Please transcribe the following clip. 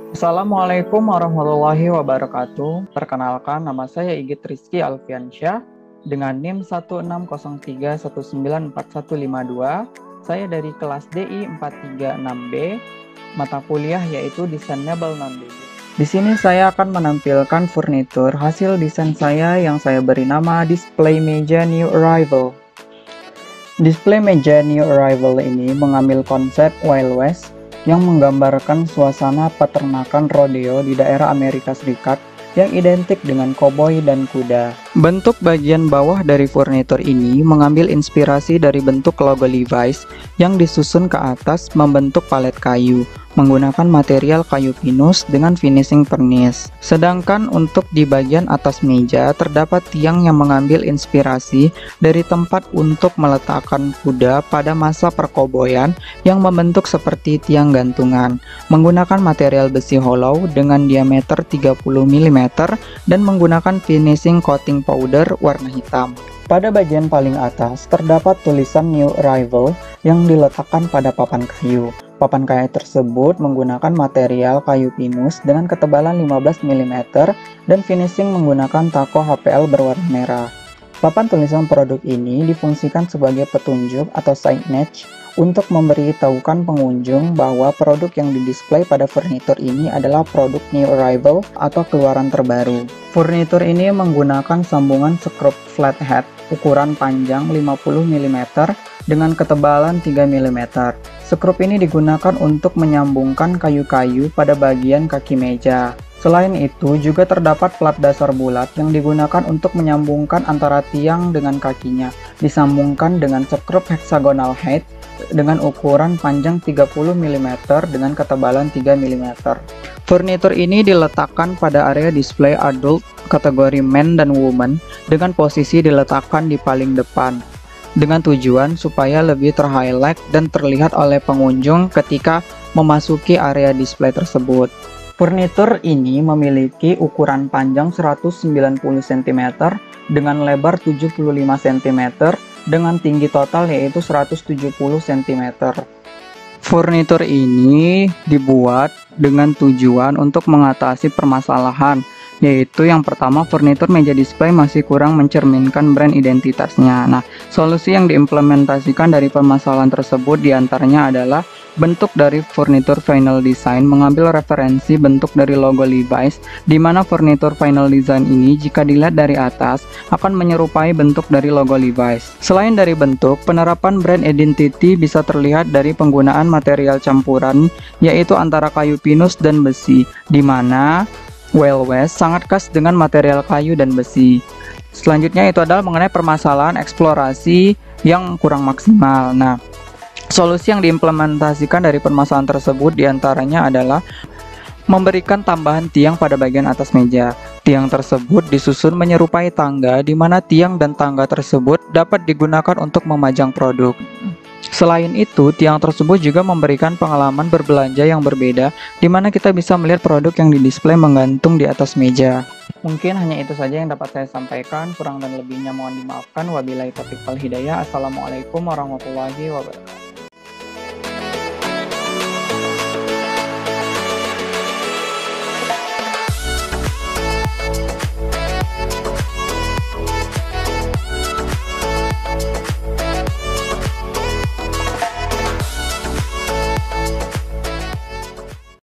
Assalamualaikum warahmatullahi wabarakatuh. Perkenalkan, nama saya Igit Rizky Alfiansyah dengan NIM 1631941152. Saya dari kelas DI 436B, mata kuliah yaitu Designable Non-Digit. Di sini saya akan menampilkan furnitur hasil desain saya yang saya beri nama Display Meja New Arrival. Display meja New Arrival ini mengambil konsep Wild West yang menggambarkan suasana peternakan rodeo di daerah Amerika Serikat yang identik dengan koboi dan kuda. Bentuk bagian bawah dari furnitur ini mengambil inspirasi dari bentuk logo Levi's yang disusun ke atas membentuk palet kayu, menggunakan material kayu pinus dengan finishing pernis. Sedangkan untuk di bagian atas meja terdapat tiang yang mengambil inspirasi dari tempat untuk meletakkan kuda pada masa perkoboyan yang membentuk seperti tiang gantungan, menggunakan material besi hollow dengan diameter 30 mm dan menggunakan finishing coating powder warna hitam. Pada bagian paling atas terdapat tulisan New Arrival yang diletakkan pada papan kayu. Papan kayu tersebut menggunakan material kayu pinus dengan ketebalan 15 mm dan finishing menggunakan tako HPL berwarna merah. Papan tulisan produk ini difungsikan sebagai petunjuk atau signage untuk memberitahukan pengunjung bahwa produk yang didisplay pada furnitur ini adalah produk New Arrival atau keluaran terbaru. Furnitur ini menggunakan sambungan skrup flathead ukuran panjang 50 mm dengan ketebalan 3 mm. Skrup ini digunakan untuk menyambungkan kayu-kayu pada bagian kaki meja. Selain itu, juga terdapat plat dasar bulat yang digunakan untuk menyambungkan antara tiang dengan kakinya, disambungkan dengan skrup hexagonal height dengan ukuran panjang 30 mm dengan ketebalan 3 mm. Furnitur ini diletakkan pada area display adult kategori men dan woman dengan posisi diletakkan di paling depan, dengan tujuan supaya lebih terhighlight dan terlihat oleh pengunjung ketika memasuki area display tersebut. Furnitur ini memiliki ukuran panjang 190 cm dengan lebar 75 cm dengan tinggi total yaitu 170 cm. Furnitur ini dibuat dengan tujuan untuk mengatasi permasalahan, yaitu yang pertama, furnitur meja display masih kurang mencerminkan brand identitasnya. Nah, solusi yang diimplementasikan dari permasalahan tersebut diantaranya adalah bentuk dari furnitur final design mengambil referensi bentuk dari logo Levi's, di mana furnitur final design ini jika dilihat dari atas akan menyerupai bentuk dari logo Levi's. Selain dari bentuk, penerapan brand identity bisa terlihat dari penggunaan material campuran, yaitu antara kayu pinus dan besi, di mana Wild West sangat khas dengan material kayu dan besi. Selanjutnya itu adalah mengenai permasalahan eksplorasi yang kurang maksimal. Nah, solusi yang diimplementasikan dari permasalahan tersebut diantaranya adalah memberikan tambahan tiang pada bagian atas meja. Tiang tersebut disusun menyerupai tangga, di mana tiang dan tangga tersebut dapat digunakan untuk memajang produk. Selain itu, tiang tersebut juga memberikan pengalaman berbelanja yang berbeda, di mana kita bisa melihat produk yang didisplay menggantung di atas meja. Mungkin hanya itu saja yang dapat saya sampaikan, kurang dan lebihnya mohon dimaafkan. Wabillahi taufiq wal hidayah. Assalamualaikum warahmatullahi wabarakatuh.